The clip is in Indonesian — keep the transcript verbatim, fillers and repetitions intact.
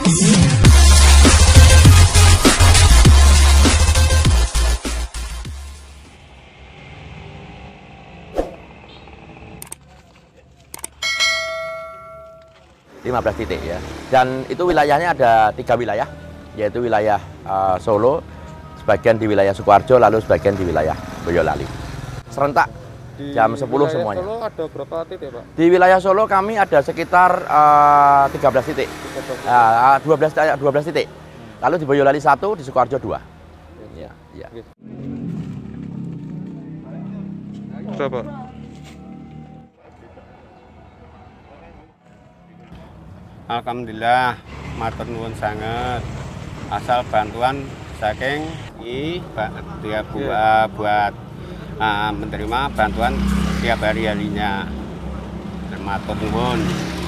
lima belas titik ya, dan itu wilayahnya ada tiga wilayah, yaitu wilayah uh, Solo, sebagian di wilayah Sukoharjo, lalu sebagian di wilayah Boyolali. Serentak di jam sepuluh semuanya. Solo ada berapa titik, Pak? Di wilayah Solo kami ada sekitar uh, tiga belas titik, uh, dua belas, dua belas titik. Lalu di Boyolali satu, di Sukoharjo dua. Ya, ya. Coba. Alhamdulillah, matur nuwun sangat. Asal bantuan saking I dia buat, buat uh, menerima bantuan setiap hari harinya. Matur nuwun.